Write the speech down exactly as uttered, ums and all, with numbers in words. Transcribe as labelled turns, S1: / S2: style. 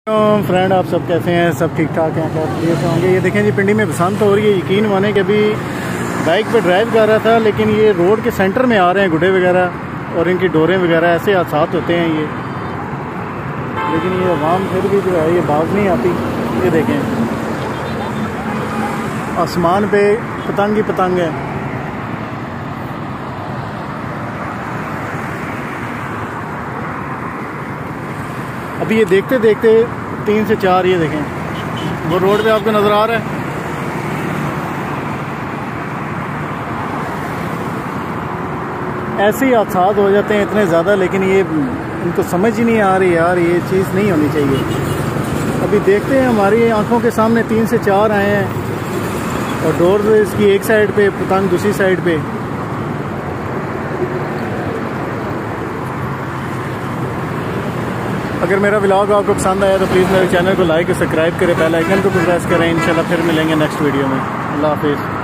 S1: Friend, आप सब कैसे हैं? सब ठीक ठाक हैं? क्या प्लीज होंगे? ये देखें जी, पिंडी में बसंत हो रही है। यकीन माने कि अभी बाइक पे ड्राइव कर रहा था, लेकिन ये रोड के सेंटर में आ रहे हैं गुड्डे वगैरह और इनकी डोरें वगैरह, ऐसे हादसात होते हैं ये। लेकिन ये आवाम फिर भी जो है ये बाज नहीं आती। ये देखें, आसमान पे पतंग ही पतंग है। अभी ये देखते देखते तीन से चार, ये देखें वो रोड पे आपको नज़र आ रहा है। ऐसे ही हादसात हो जाते हैं इतने ज़्यादा, लेकिन ये इनको समझ ही नहीं आ रही यार, ये चीज़ नहीं होनी चाहिए। अभी देखते हैं, हमारी आंखों के सामने तीन से चार आए हैं और डोर इसकी एक साइड पे, पतंग दूसरी साइड पे। अगर मेरा व्लॉग आपको पसंद आया तो प्लीज़ मेरे चैनल को लाइक और सब्सक्राइब करें, बेल आइकन को प्रेस करें। इंशाल्लाह फिर मिलेंगे नेक्स्ट वीडियो में। अल्लाह हाफिज़।